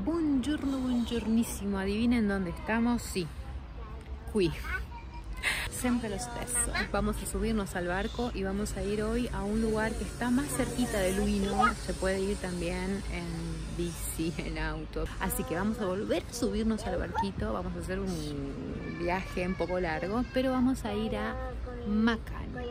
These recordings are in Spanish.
Buongiorno, buongiornissimo. Adivinen dónde estamos. Sí, qui. Sempre lo stesso. Vamos a subirnos al barco y vamos a ir hoy a un lugar que está más cerquita de Luino. Se puede ir también en bici, en auto. Así que vamos a volver a subirnos al barquito. Vamos a hacer un viaje un poco largo, pero vamos a ir a Macano.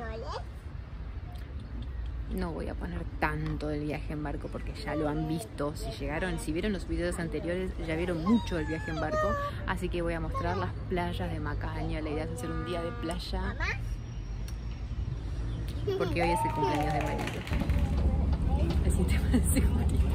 No voy a poner tanto del viaje en barco porque ya lo han visto. Si vieron los videos anteriores, ya vieron mucho el viaje en barco. Así que voy a mostrar las playas de Macaña. La idea es hacer un día de playa porque hoy es el cumpleaños de Marito. Así te parece, Marita.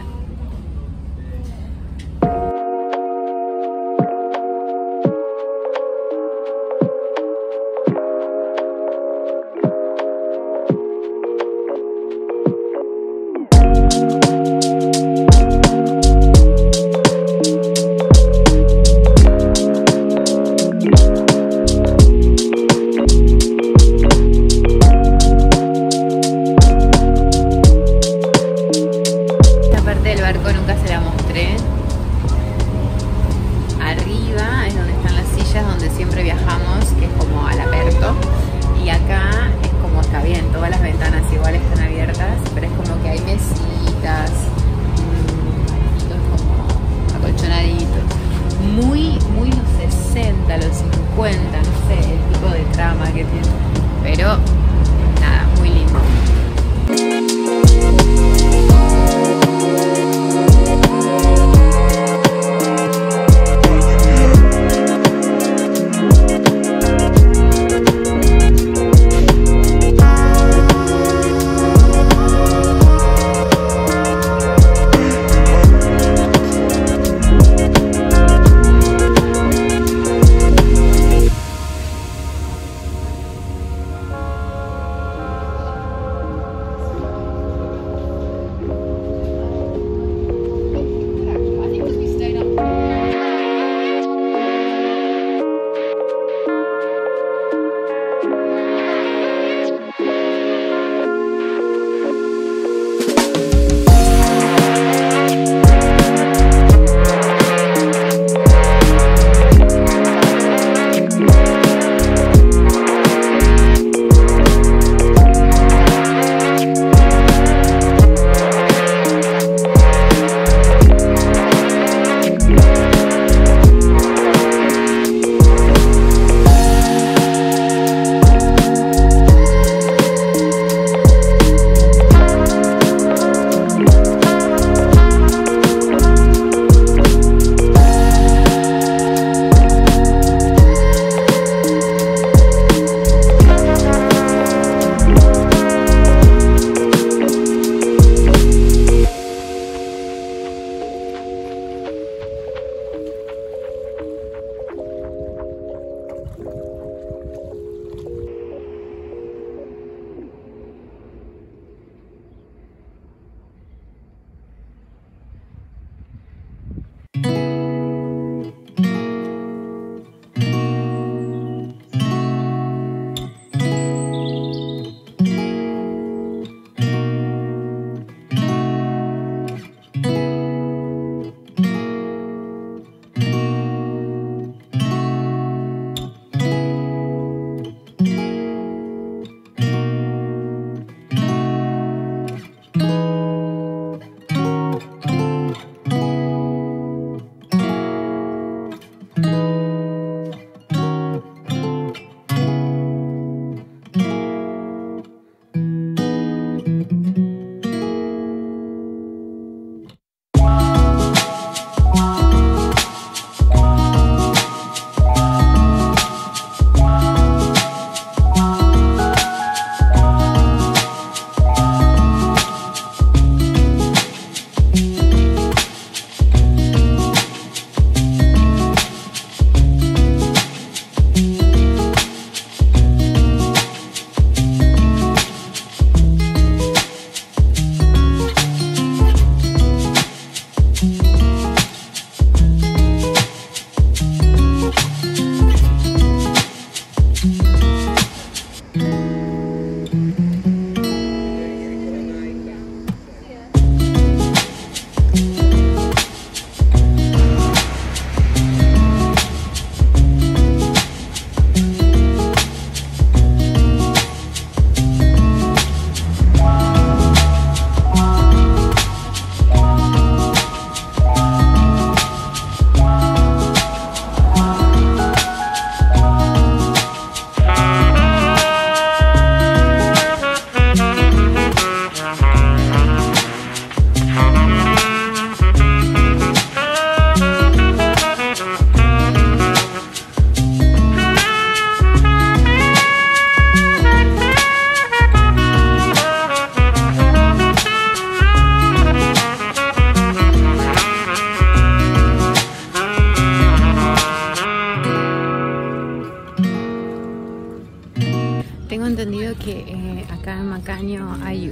acá en Macaño hay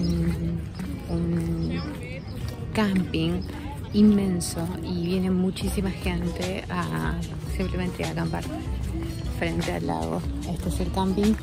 un camping inmenso y viene muchísima gente a simplemente a acampar frente al lago. Este es el camping.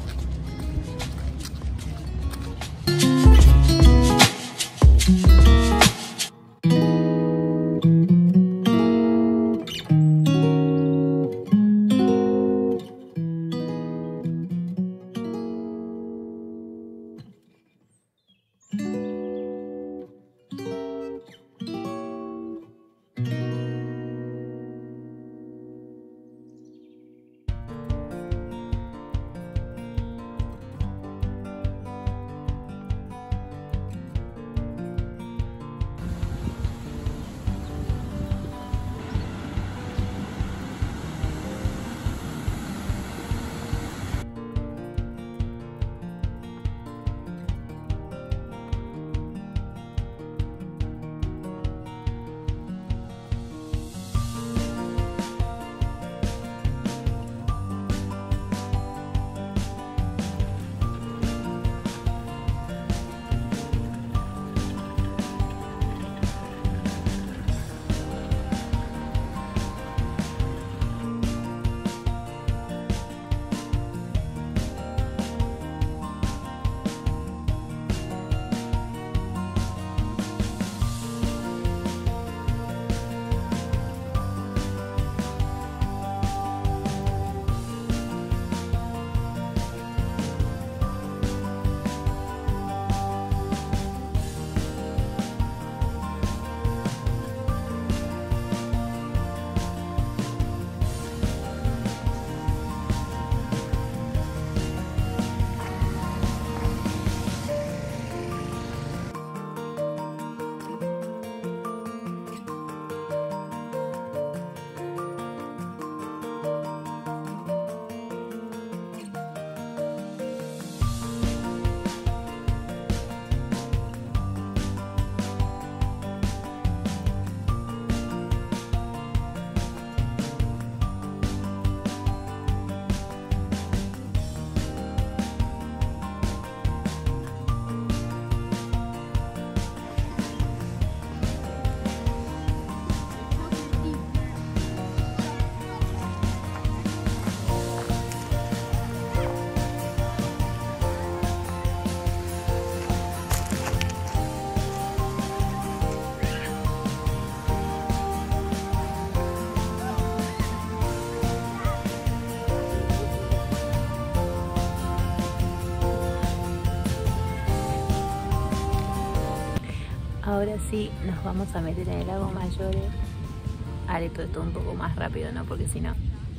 Ahora sí nos vamos a meter en el lago Mayores. Haré todo esto un poco más rápido, ¿no? Porque si no...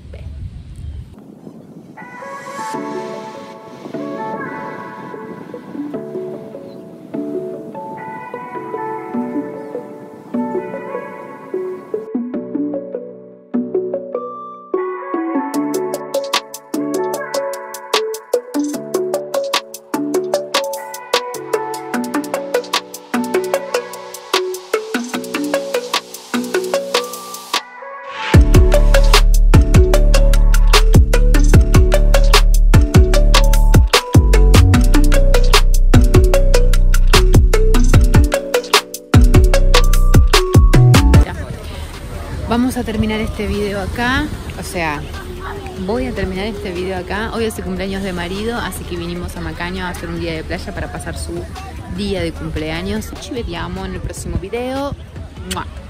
Vamos a terminar este video acá, o sea, voy a terminar este video acá. Hoy es el cumpleaños de marido, así que vinimos a Macaño a hacer un día de playa para pasar su día de cumpleaños. Ci vediamo en el próximo video. ¡Mua!